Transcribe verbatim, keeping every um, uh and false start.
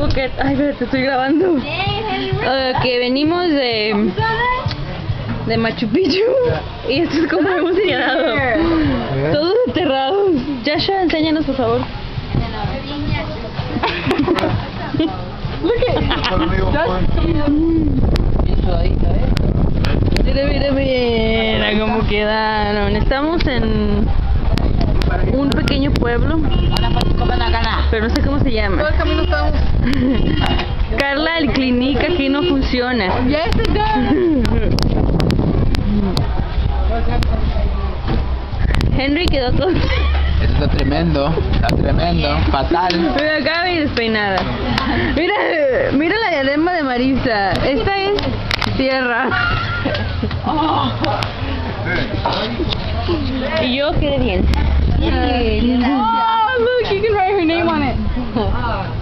coquet. Ay, pero te estoy grabando. Uh, que venimos de de Machu Picchu y esto es como hemos llegado. Todos enterrados. Joshua, enséñanos por favor. Look at Mira, mira, mira cómo quedaron. Estamos en un pequeño pueblo, pero no sé cómo se llama. Todo el camino estamos. Carla, el clinic aquí no funciona. Yes, it does. Henry quedó todo. Esto está tremendo, está tremendo, fatal. Mira, acá y despeinada. Mira, mira la diadema de Marisa. Esta es tierra. Oh. Y yo quedé bien. Oh, look, you can write her name on it.